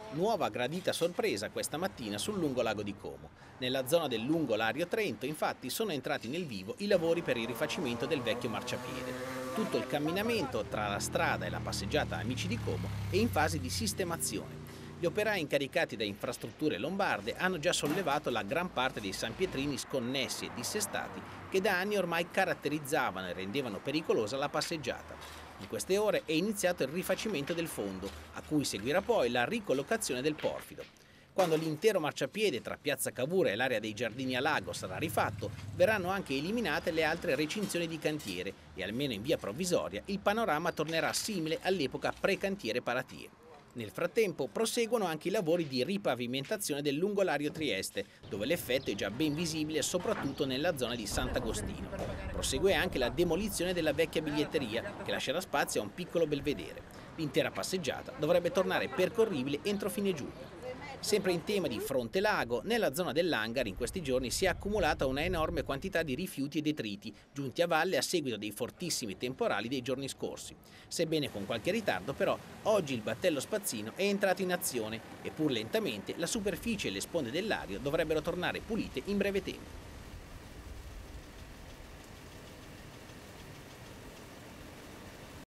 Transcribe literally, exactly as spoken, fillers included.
Nuova gradita sorpresa questa mattina sul lungolago di Como. Nella zona del lungo Lario Trento, infatti, sono entrati nel vivo i lavori per il rifacimento del vecchio marciapiede. Tutto il camminamento tra la strada e la passeggiata Amici di Como è in fase di sistemazione. Gli operai incaricati da Infrastrutture Lombarde hanno già sollevato la gran parte dei sanpietrini sconnessi e dissestati che da anni ormai caratterizzavano e rendevano pericolosa la passeggiata. In queste ore è iniziato il rifacimento del fondo, a cui seguirà poi la ricollocazione del porfido. Quando l'intero marciapiede tra Piazza Cavour e l'area dei Giardini a Lago sarà rifatto, verranno anche eliminate le altre recinzioni di cantiere e, almeno in via provvisoria, il panorama tornerà simile all'epoca pre-cantiere Paratie. Nel frattempo proseguono anche i lavori di ripavimentazione del lungolario Trieste, dove l'effetto è già ben visibile soprattutto nella zona di Sant'Agostino. Prosegue anche la demolizione della vecchia biglietteria, che lascerà spazio a un piccolo belvedere. L'intera passeggiata dovrebbe tornare percorribile entro fine giugno. Sempre in tema di fronte lago, nella zona dell'hangar in questi giorni si è accumulata una enorme quantità di rifiuti e detriti, giunti a valle a seguito dei fortissimi temporali dei giorni scorsi. Sebbene con qualche ritardo, però, oggi il battello spazzino è entrato in azione e pur lentamente la superficie e le sponde del Lario dovrebbero tornare pulite in breve tempo.